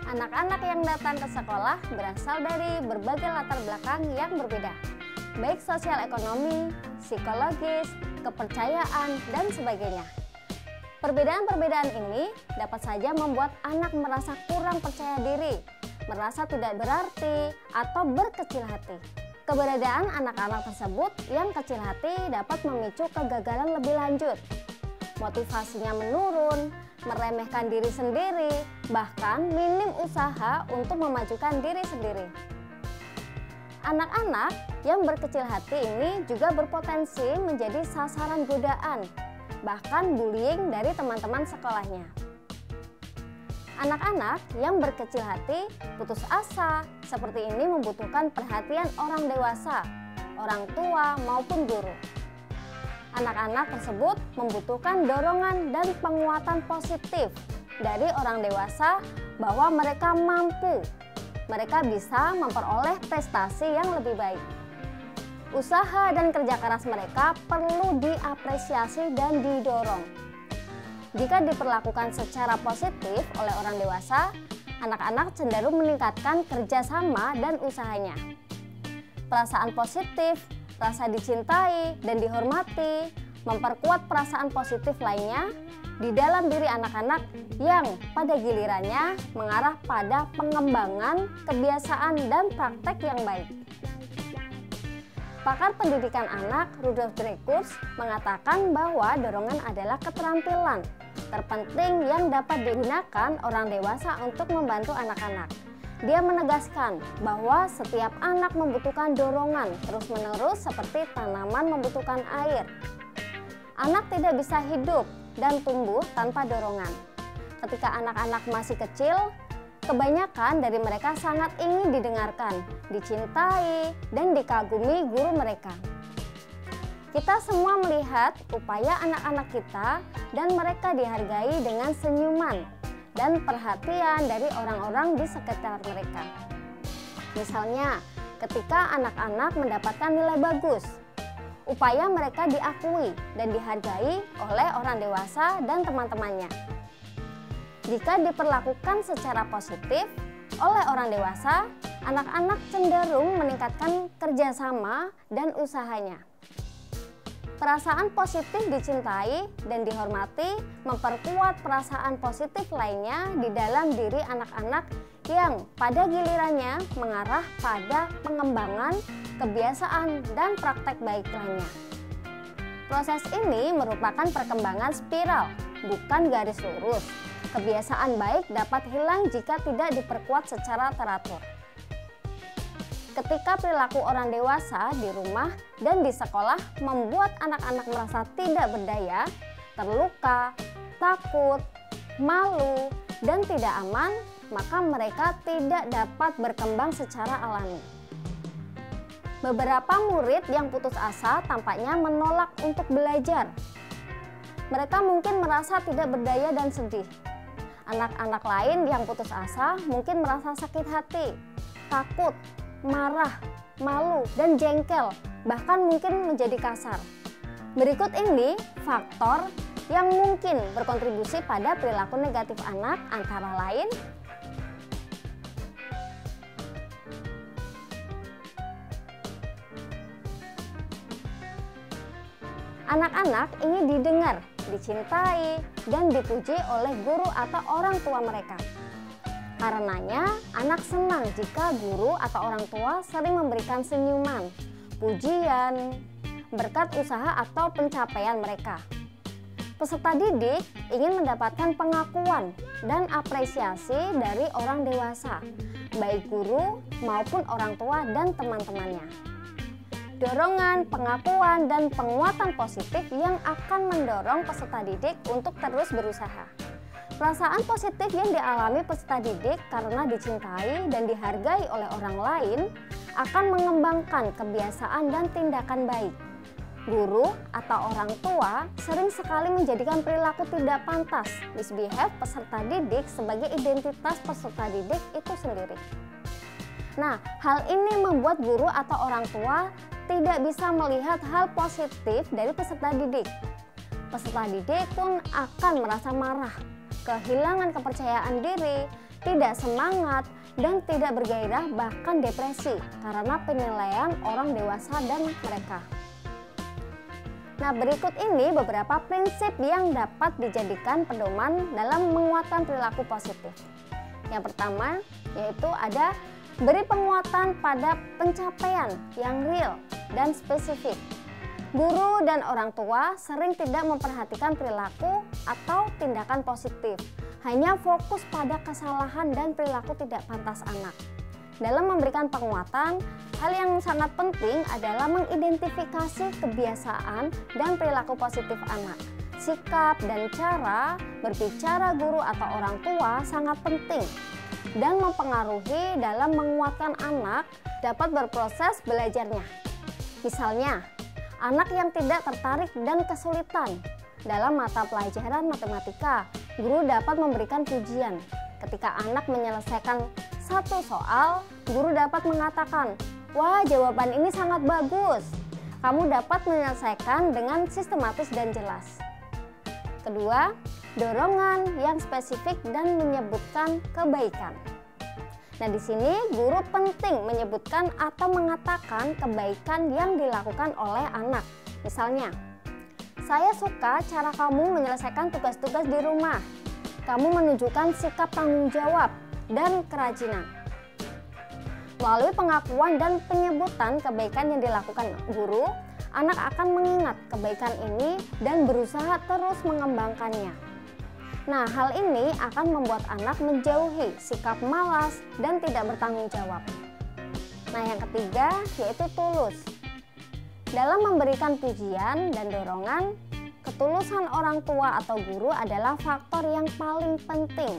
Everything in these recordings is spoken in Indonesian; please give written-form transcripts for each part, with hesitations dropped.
Anak-anak yang datang ke sekolah berasal dari berbagai latar belakang yang berbeda, baik sosial ekonomi, psikologis, kepercayaan, dan sebagainya. Perbedaan-perbedaan ini dapat saja membuat anak merasa kurang percaya diri, merasa tidak berarti, atau berkecil hati. Keberadaan anak-anak tersebut yang kecil hati dapat memicu kegagalan lebih lanjut. Motivasinya menurun, meremehkan diri sendiri, bahkan minim usaha untuk memajukan diri sendiri. Anak-anak yang berkecil hati ini juga berpotensi menjadi sasaran godaan, bahkan bullying dari teman-teman sekolahnya. Anak-anak yang berkecil hati putus asa seperti ini membutuhkan perhatian orang dewasa, orang tua maupun guru. Anak-anak tersebut membutuhkan dorongan dan penguatan positif dari orang dewasa bahwa mereka mampu, mereka bisa memperoleh prestasi yang lebih baik. Usaha dan kerja keras mereka perlu diapresiasi dan didorong. Jika diperlakukan secara positif oleh orang dewasa, anak-anak cenderung meningkatkan kerjasama dan usahanya. Perasaan positif, rasa dicintai dan dihormati, memperkuat perasaan positif lainnya di dalam diri anak-anak yang pada gilirannya mengarah pada pengembangan kebiasaan dan praktek yang baik. Pakar pendidikan anak Rudolf Dreikurs mengatakan bahwa dorongan adalah keterampilan terpenting yang dapat digunakan orang dewasa untuk membantu anak-anak. Dia menegaskan bahwa setiap anak membutuhkan dorongan terus-menerus seperti tanaman membutuhkan air. Anak tidak bisa hidup dan tumbuh tanpa dorongan. Ketika anak-anak masih kecil, kebanyakan dari mereka sangat ingin didengarkan, dicintai, dan dikagumi guru mereka. Kita semua melihat upaya anak-anak kita dan mereka dihargai dengan senyuman dan perhatian dari orang-orang di sekitar mereka. Misalnya, ketika anak-anak mendapatkan nilai bagus, upaya mereka diakui dan dihargai oleh orang dewasa dan teman-temannya. Jika diperlakukan secara positif oleh orang dewasa, anak-anak cenderung meningkatkan kerjasama dan usahanya. Perasaan positif dicintai dan dihormati memperkuat perasaan positif lainnya di dalam diri anak-anak yang pada gilirannya mengarah pada pengembangan kebiasaan dan praktek baik lainnya. Proses ini merupakan perkembangan spiral, bukan garis lurus. Kebiasaan baik dapat hilang jika tidak diperkuat secara teratur. Ketika perilaku orang dewasa di rumah dan di sekolah membuat anak-anak merasa tidak berdaya, terluka, takut, malu, dan tidak aman, maka mereka tidak dapat berkembang secara alami. Beberapa murid yang putus asa tampaknya menolak untuk belajar. Mereka mungkin merasa tidak berdaya dan sedih. Anak-anak lain yang putus asa mungkin merasa sakit hati, takut, marah, malu, dan jengkel, bahkan mungkin menjadi kasar. Berikut ini faktor yang mungkin berkontribusi pada perilaku negatif anak, antara lain anak-anak ingin didengar, dicintai, dan dipuji oleh guru atau orang tua mereka. Karenanya, anak senang jika guru atau orang tua sering memberikan senyuman, pujian, berkat usaha atau pencapaian mereka. Peserta didik ingin mendapatkan pengakuan dan apresiasi dari orang dewasa, baik guru maupun orang tua dan teman-temannya. Dorongan, pengakuan, dan penguatan positif yang akan mendorong peserta didik untuk terus berusaha. Perasaan positif yang dialami peserta didik karena dicintai dan dihargai oleh orang lain akan mengembangkan kebiasaan dan tindakan baik. Guru atau orang tua sering sekali menjadikan perilaku tidak pantas, misbehave peserta didik sebagai identitas peserta didik itu sendiri. Nah, hal ini membuat guru atau orang tua tidak bisa melihat hal positif dari peserta didik. Peserta didik pun akan merasa marah, kehilangan kepercayaan diri, tidak semangat, dan tidak bergairah, bahkan depresi karena penilaian orang dewasa dan mereka. Nah, berikut ini beberapa prinsip yang dapat dijadikan pedoman dalam menguatkan perilaku positif. Yang pertama yaitu ada beri penguatan pada pencapaian yang real dan spesifik. Guru dan orang tua sering tidak memperhatikan perilaku atau tindakan positif, hanya fokus pada kesalahan dan perilaku tidak pantas anak. Dalam memberikan penguatan, hal yang sangat penting adalah mengidentifikasi kebiasaan dan perilaku positif anak. Sikap dan cara berbicara guru atau orang tua sangat penting dan mempengaruhi dalam menguatkan anak dapat berproses belajarnya. Misalnya, anak yang tidak tertarik dan kesulitan dalam mata pelajaran matematika, guru dapat memberikan pujian. Ketika anak menyelesaikan satu soal, guru dapat mengatakan, "Wah, jawaban ini sangat bagus. Kamu dapat menyelesaikan dengan sistematis dan jelas." Kedua, dorongan yang spesifik dan menyebutkan kebaikan. Nah, di sini guru penting menyebutkan atau mengatakan kebaikan yang dilakukan oleh anak. Misalnya, "Saya suka cara kamu menyelesaikan tugas-tugas di rumah. Kamu menunjukkan sikap tanggung jawab dan kerajinan." Melalui pengakuan dan penyebutan kebaikan yang dilakukan guru, anak akan mengingat kebaikan ini dan berusaha terus mengembangkannya. Nah, hal ini akan membuat anak menjauhi sikap malas dan tidak bertanggung jawab. Nah, yang ketiga yaitu tulus. Dalam memberikan pujian dan dorongan, ketulusan orang tua atau guru adalah faktor yang paling penting.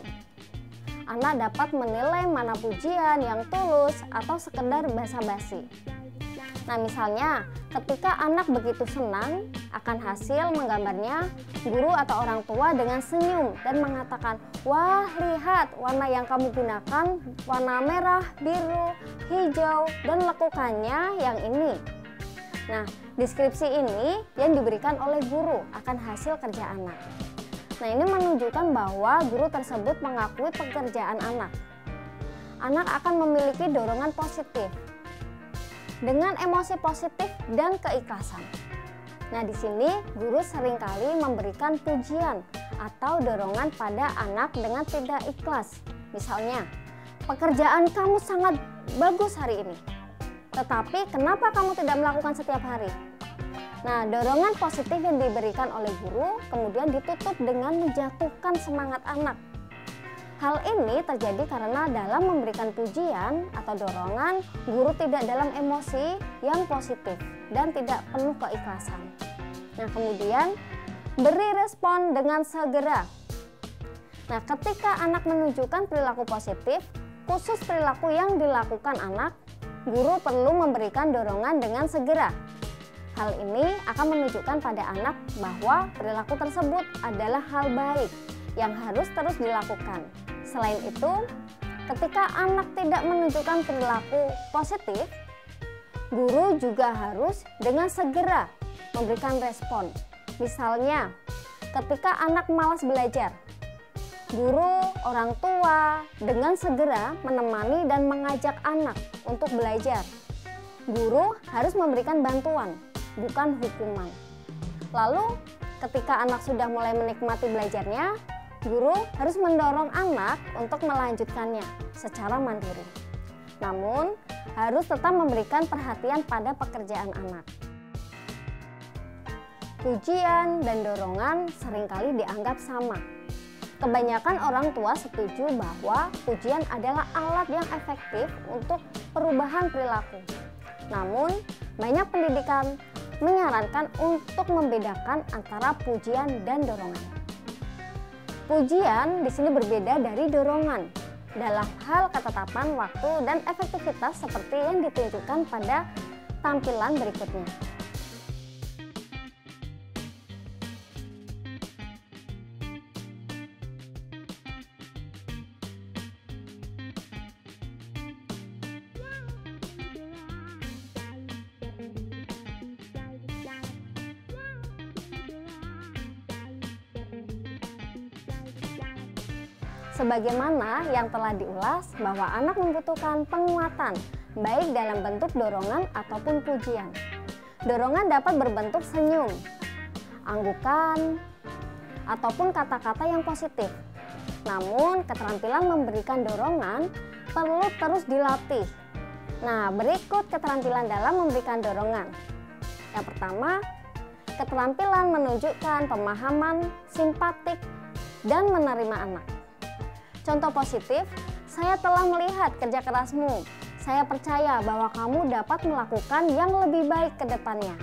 Anak dapat menilai mana pujian yang tulus atau sekedar basa-basi. Nah, misalnya ketika anak begitu senang akan hasil menggambarnya, guru atau orang tua dengan senyum dan mengatakan, "Wah, lihat warna yang kamu gunakan, warna merah, biru, hijau, dan lekukannya yang ini." Nah, deskripsi ini yang diberikan oleh guru akan hasil kerja anak. Nah, ini menunjukkan bahwa guru tersebut mengakui pekerjaan anak. Anak akan memiliki dorongan positif dengan emosi positif dan keikhlasan. Nah, di sini guru seringkali memberikan pujian atau dorongan pada anak dengan tidak ikhlas. Misalnya, "Pekerjaan kamu sangat bagus hari ini. Tetapi kenapa kamu tidak melakukan setiap hari?" Nah, dorongan positif yang diberikan oleh guru kemudian ditutup dengan menjatuhkan semangat anak. Hal ini terjadi karena dalam memberikan pujian atau dorongan, guru tidak dalam emosi yang positif dan tidak penuh keikhlasan. Nah, kemudian beri respon dengan segera. Nah, ketika anak menunjukkan perilaku positif, khusus perilaku yang dilakukan anak, guru perlu memberikan dorongan dengan segera. Hal ini akan menunjukkan pada anak bahwa perilaku tersebut adalah hal baik yang harus terus dilakukan. Selain itu, ketika anak tidak menunjukkan perilaku positif, guru juga harus dengan segera memberikan respon. Misalnya, ketika anak malas belajar, guru, orang tua dengan segera menemani dan mengajak anak untuk belajar. Guru harus memberikan bantuan, bukan hukuman. Lalu, ketika anak sudah mulai menikmati belajarnya, guru harus mendorong anak untuk melanjutkannya secara mandiri. Namun, harus tetap memberikan perhatian pada pekerjaan anak. Pujian dan dorongan seringkali dianggap sama. Kebanyakan orang tua setuju bahwa pujian adalah alat yang efektif untuk perubahan perilaku. Namun, banyak pendidikan menyarankan untuk membedakan antara pujian dan dorongan. Pujian di sini berbeda dari dorongan dalam hal ketetapan waktu dan efektivitas seperti yang ditunjukkan pada tampilan berikutnya. Sebagaimana yang telah diulas bahwa anak membutuhkan penguatan, baik dalam bentuk dorongan ataupun pujian. Dorongan dapat berbentuk senyum, anggukan, ataupun kata-kata yang positif. Namun, keterampilan memberikan dorongan perlu terus dilatih. Nah, berikut keterampilan dalam memberikan dorongan. Yang pertama, keterampilan menunjukkan pemahaman, simpatik, dan menerima anak. Contoh positif, saya telah melihat kerja kerasmu. Saya percaya bahwa kamu dapat melakukan yang lebih baik ke depannya.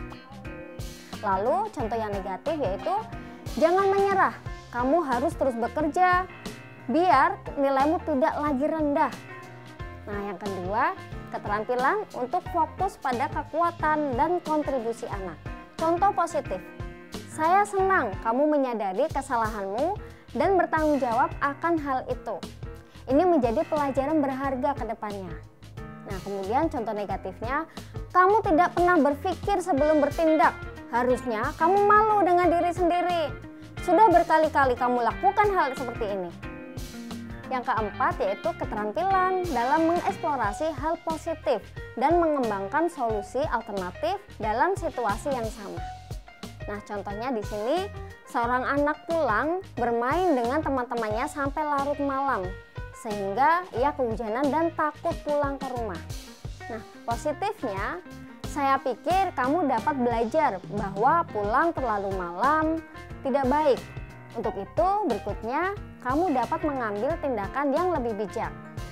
Lalu, contoh yang negatif yaitu, jangan menyerah, kamu harus terus bekerja, biar nilaimu tidak lagi rendah. Nah, yang kedua, keterampilan untuk fokus pada kekuatan dan kontribusi anak. Contoh positif, saya senang kamu menyadari kesalahanmu dan bertanggung jawab akan hal itu. Ini menjadi pelajaran berharga ke depannya. Nah, kemudian contoh negatifnya, kamu tidak pernah berpikir sebelum bertindak. Harusnya kamu malu dengan diri sendiri. Sudah berkali-kali kamu lakukan hal seperti ini. Yang keempat yaitu keterampilan dalam mengeksplorasi hal positif dan mengembangkan solusi alternatif dalam situasi yang sama. Nah, contohnya di sini seorang anak pulang bermain dengan teman-temannya sampai larut malam sehingga ia kehujanan dan takut pulang ke rumah. Nah, positifnya saya pikir kamu dapat belajar bahwa pulang terlalu malam tidak baik. Untuk itu, berikutnya kamu dapat mengambil tindakan yang lebih bijak.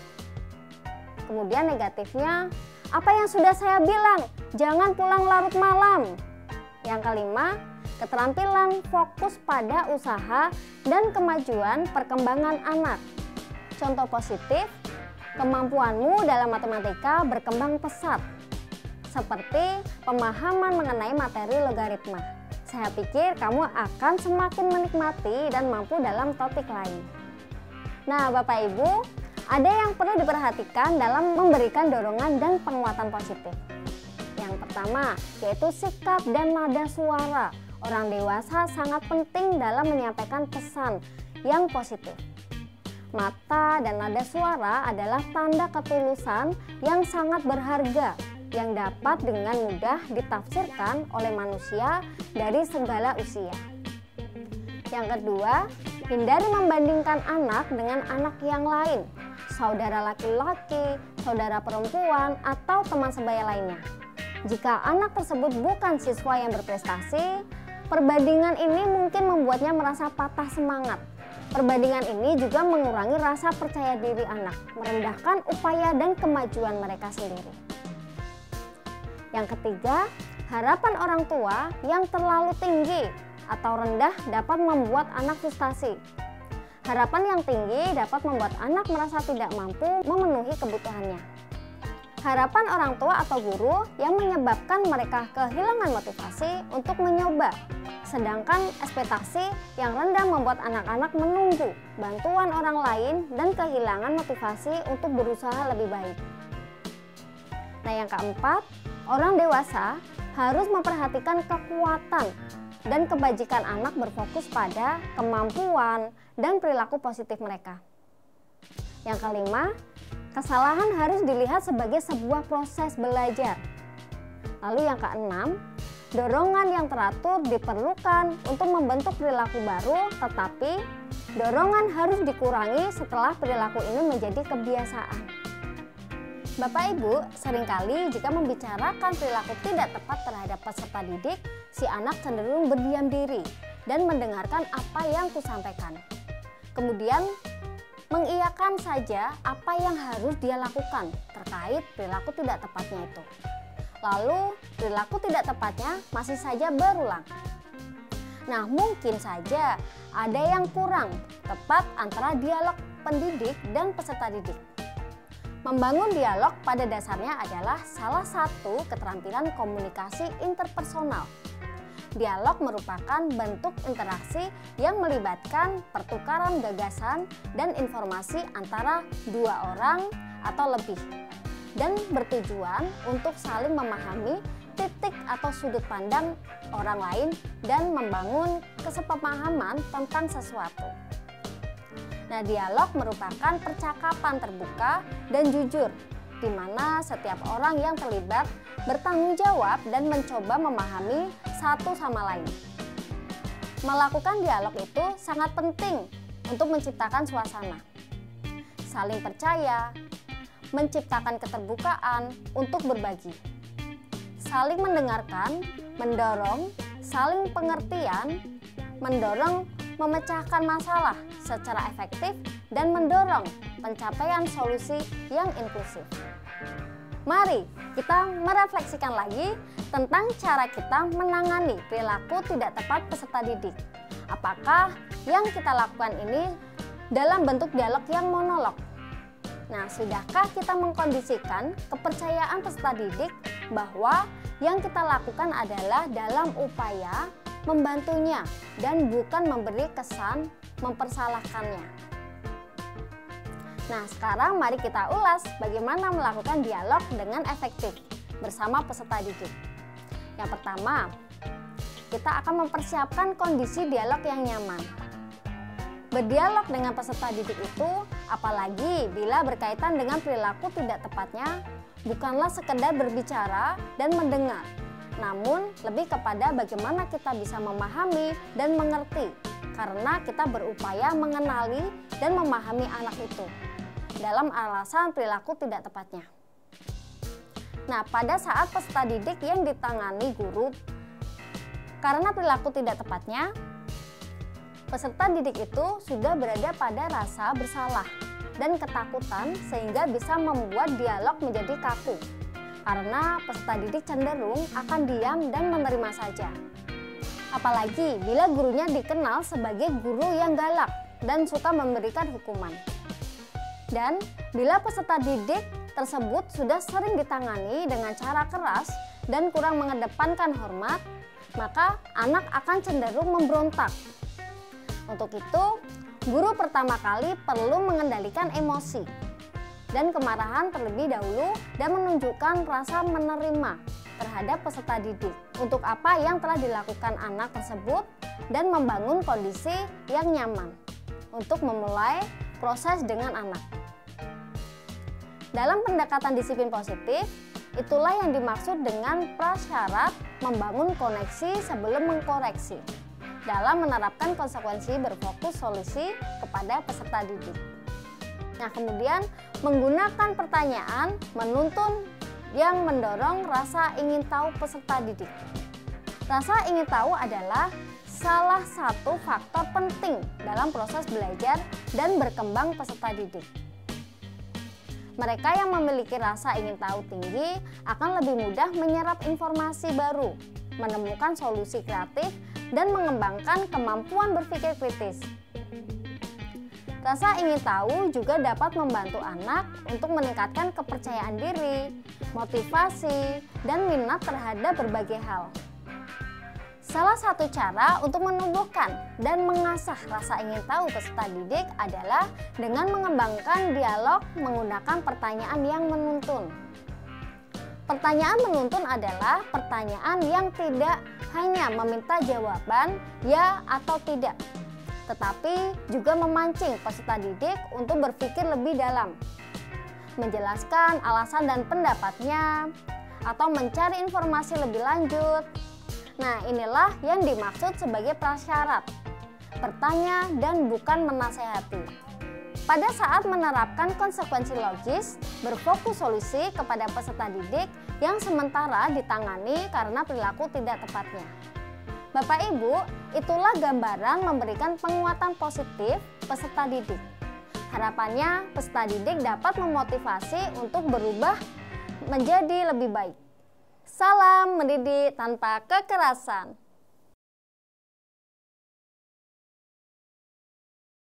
Kemudian negatifnya, apa yang sudah saya bilang, jangan pulang larut malam. Yang kelima, keterampilan fokus pada usaha dan kemajuan perkembangan anak. Contoh positif, kemampuanmu dalam matematika berkembang pesat, seperti pemahaman mengenai materi logaritma. Saya pikir kamu akan semakin menikmati dan mampu dalam topik lain. Nah, Bapak Ibu, ada yang perlu diperhatikan dalam memberikan dorongan dan penguatan positif. Yang pertama, yaitu sikap dan nada suara. Orang dewasa sangat penting dalam menyampaikan pesan yang positif. Mata dan nada suara adalah tanda ketulusan yang sangat berharga, yang dapat dengan mudah ditafsirkan oleh manusia dari segala usia. Yang kedua, hindari membandingkan anak dengan anak yang lain, saudara laki-laki, saudara perempuan, atau teman sebaya lainnya. Jika anak tersebut bukan siswa yang berprestasi, perbandingan ini mungkin membuatnya merasa patah semangat. Perbandingan ini juga mengurangi rasa percaya diri anak, merendahkan upaya dan kemajuan mereka sendiri. Yang ketiga, harapan orang tua yang terlalu tinggi atau rendah dapat membuat anak frustasi. Harapan yang tinggi dapat membuat anak merasa tidak mampu memenuhi kebutuhannya. Harapan orang tua atau guru yang menyebabkan mereka kehilangan motivasi untuk mencoba. Sedangkan ekspektasi yang rendah membuat anak-anak menunggu bantuan orang lain dan kehilangan motivasi untuk berusaha lebih baik. Nah, yang keempat, orang dewasa harus memperhatikan kekuatan dan kebajikan anak, berfokus pada kemampuan dan perilaku positif mereka. Yang kelima, kesalahan harus dilihat sebagai sebuah proses belajar. Lalu yang keenam, dorongan yang teratur diperlukan untuk membentuk perilaku baru, tetapi dorongan harus dikurangi setelah perilaku ini menjadi kebiasaan. Bapak Ibu, seringkali jika membicarakan perilaku tidak tepat terhadap peserta didik, si anak cenderung berdiam diri dan mendengarkan apa yang kusampaikan. Kemudian mengiyakan saja apa yang harus dia lakukan terkait perilaku tidak tepatnya itu. Lalu perilaku tidak tepatnya masih saja berulang. Nah, mungkin saja ada yang kurang tepat antara dialog pendidik dan peserta didik. Membangun dialog pada dasarnya adalah salah satu keterampilan komunikasi interpersonal. Dialog merupakan bentuk interaksi yang melibatkan pertukaran gagasan dan informasi antara dua orang atau lebih, dan bertujuan untuk saling memahami titik atau sudut pandang orang lain dan membangun kesepemahaman tentang sesuatu. Nah, dialog merupakan percakapan terbuka dan jujur, di mana setiap orang yang terlibat bertanggung jawab dan mencoba memahami satu sama lain. Melakukan dialog itu sangat penting untuk menciptakan suasana saling percaya, menciptakan keterbukaan untuk berbagi, saling mendengarkan, mendorong, saling pengertian, mendorong memecahkan masalah secara efektif, dan mendorong pencapaian solusi yang inklusif. Mari kita merefleksikan lagi tentang cara kita menangani perilaku tidak tepat peserta didik. Apakah yang kita lakukan ini dalam bentuk dialog yang monolog? Nah, sudahkah kita mengkondisikan kepercayaan peserta didik bahwa yang kita lakukan adalah dalam upaya membantunya dan bukan memberi kesan mempersalahkannya? Nah, sekarang mari kita ulas bagaimana melakukan dialog dengan efektif bersama peserta didik. Yang pertama, kita akan mempersiapkan kondisi dialog yang nyaman. Berdialog dengan peserta didik itu, apalagi bila berkaitan dengan perilaku tidak tepatnya, bukanlah sekedar berbicara dan mendengar, namun lebih kepada bagaimana kita bisa memahami dan mengerti, karena kita berupaya mengenali dan memahami anak itu dalam alasan perilaku tidak tepatnya. Nah, pada saat peserta didik yang ditangani guru karena perilaku tidak tepatnya, peserta didik itu sudah berada pada rasa bersalah dan ketakutan sehingga bisa membuat dialog menjadi kaku. Karena peserta didik cenderung akan diam dan menerima saja. Apalagi bila gurunya dikenal sebagai guru yang galak dan suka memberikan hukuman. Dan bila peserta didik tersebut sudah sering ditangani dengan cara keras dan kurang mengedepankan hormat, maka anak akan cenderung memberontak. Untuk itu, guru pertama kali perlu mengendalikan emosi dan kemarahan terlebih dahulu dan menunjukkan rasa menerima terhadap peserta didik untuk apa yang telah dilakukan anak tersebut dan membangun kondisi yang nyaman untuk memulai proses dengan anak. Dalam pendekatan disiplin positif, itulah yang dimaksud dengan prasyarat membangun koneksi sebelum mengkoreksi dalam menerapkan konsekuensi berfokus solusi kepada peserta didik. Nah, kemudian menggunakan pertanyaan menuntun yang mendorong rasa ingin tahu peserta didik. Rasa ingin tahu adalah salah satu faktor penting dalam proses belajar dan berkembang peserta didik. Mereka yang memiliki rasa ingin tahu tinggi akan lebih mudah menyerap informasi baru, menemukan solusi kreatif, dan mengembangkan kemampuan berpikir kritis. Rasa ingin tahu juga dapat membantu anak untuk meningkatkan kepercayaan diri, motivasi, dan minat terhadap berbagai hal. Salah satu cara untuk menumbuhkan dan mengasah rasa ingin tahu peserta didik adalah dengan mengembangkan dialog menggunakan pertanyaan yang menuntun. Pertanyaan menuntun adalah pertanyaan yang tidak hanya meminta jawaban ya atau tidak, tetapi juga memancing peserta didik untuk berpikir lebih dalam, menjelaskan alasan dan pendapatnya, atau mencari informasi lebih lanjut. Nah, inilah yang dimaksud sebagai prasyarat, bertanya dan bukan menasehati. Pada saat menerapkan konsekuensi logis, berfokus solusi kepada peserta didik yang sementara ditangani karena perilaku tidak tepatnya. Bapak Ibu, itulah gambaran memberikan penguatan positif peserta didik. Harapannya peserta didik dapat memotivasi untuk berubah menjadi lebih baik. Salam mendidik tanpa kekerasan.